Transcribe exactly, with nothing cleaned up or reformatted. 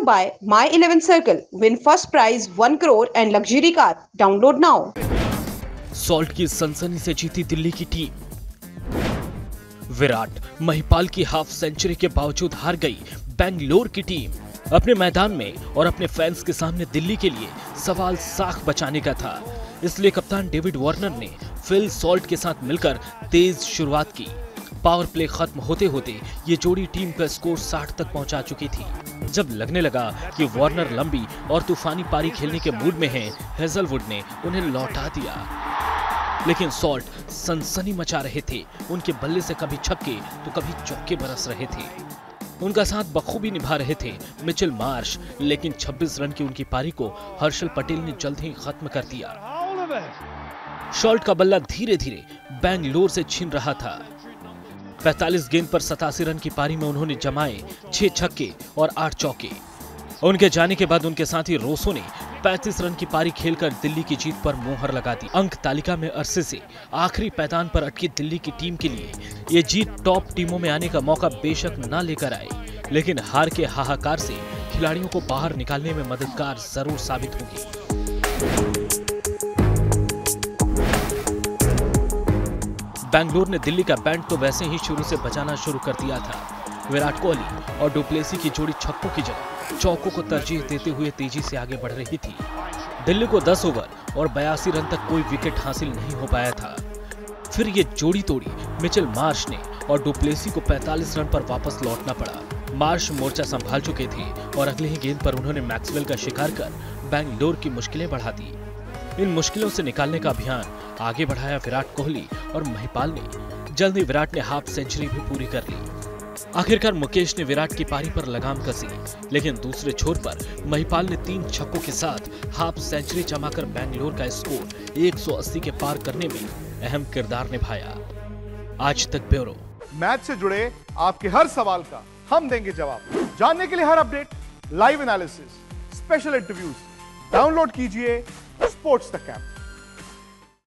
to by My eleven Circle. Win first prize one crore and luxury car. Download now. Salt की सनसनी से जीती दिल्ली की team. Virat Mahipal की हाफ सेंचुरी के बावजूद हार गई बेंगलोर की टीम। अपने मैदान में और अपने फैंस के सामने दिल्ली के लिए सवाल साख बचाने का था, इसलिए कप्तान डेविड वार्नर ने फिल सॉल्ट के साथ मिलकर तेज शुरुआत की। पावर प्ले खत्म होते होते ये जोड़ी टीम का स्कोर साठ तक पहुंचा चुकी थी। जब लगने लगा कि वार्नर लंबी और तूफानी पारी खेलने के मूड में हैं, हेजलवुड ने उन्हें लौटा दिया। लेकिन सॉल्ट सनसनी मचा रहे थे। उनके बल्ले से कभी छक्के तो कभी चौके बरस रहे थे। उनका साथ बखूबी निभा रहे थे मिचेल मार्श, लेकिन छब्बीस रन की उनकी पारी को हर्षल पटेल ने जल्द ही खत्म कर दिया। सॉल्ट का बल्ला धीरे धीरे बेंगलोर से छीन रहा था। पैंतालीस गेंद पर सतासी रन की पारी में उन्होंने जमाए छह छक्के और आठ चौके। उनके जाने के बाद उनके साथी रोसो ने पैंतीस रन की पारी खेलकर दिल्ली की जीत पर मुहर लगा दी। अंक तालिका में अरसे से आखिरी पैदान पर अटकी दिल्ली की टीम के लिए ये जीत टॉप टीमों में आने का मौका बेशक न लेकर आए, लेकिन हार के हाहाकार से खिलाड़ियों को बाहर निकालने में मददगार जरूर साबित होगी। बेंगलोर ने दिल्ली का बैंड तो वैसे ही शुरू से बजाना शुरू कर दिया था। विराट कोहली और डुप्लेसी की जोड़ी छक्कों की जगह चौकों को तरजीह देते हुए तेजी से आगे बढ़ रही थी। दिल्ली को दस ओवर और बयासी रन तक कोई विकेट हासिल नहीं हो पाया था। फिर ये जोड़ी तोड़ी मिचेल मार्श ने और डुप्लेसी को पैंतालीस रन पर वापस लौटना पड़ा। मार्श मोर्चा संभाल चुके थे और अगले ही गेंद पर उन्होंने मैक्सवेल का शिकार कर बेंगलोर की मुश्किलें बढ़ा दी। इन मुश्किलों से निकालने का अभियान आगे बढ़ाया विराट कोहली और महिपाल ने। जल्द ही विराट ने हाफ सेंचुरी भी पूरी कर ली। आखिरकार मुकेश ने विराट की पारी पर लगाम कसी, लेकिन दूसरे छोर पर महिपाल ने तीन छक्कों के साथ हाफ सेंचुरी जमाकर बेंगलोर का स्कोर एक सौ अस्सी के पार करने में अहम किरदार निभाया। आज तक ब्यूरो। मैच से जुड़े आपके हर सवाल का हम देंगे जवाब। जानने के लिए हर update, live analysis, special interviews download कीजिए स्पोर्ट्स तक ऐप।